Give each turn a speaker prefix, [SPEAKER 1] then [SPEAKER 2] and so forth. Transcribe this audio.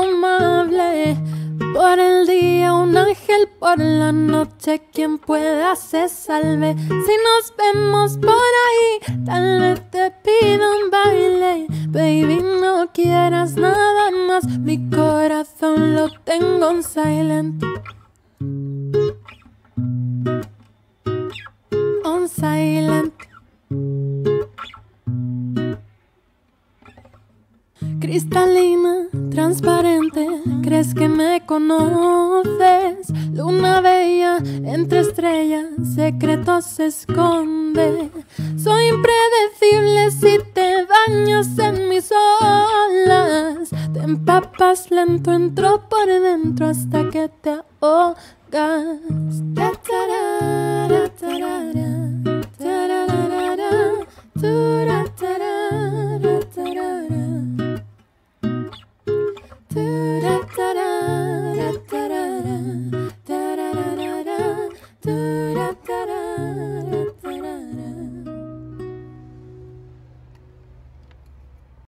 [SPEAKER 1] amable. Por el día un ángel, por la noche quien pueda se salve. Si nos vemos por ahí, tal vez te pido un baile. Baby, no quieras nada más, mi corazón lo tengo en silent. On silent. Cristalina, transparente, crees que me conoces. Luna bella, entre estrellas, secretos se esconde. Soy impredecible si te bañas en mis olas. Te empapas lento, entro por dentro hasta que te ahogas. Ta-tarara, tarara, tararara, turatarara, tarara. Ta-da-da-da-da-da-da-da-da-da-da-da-da.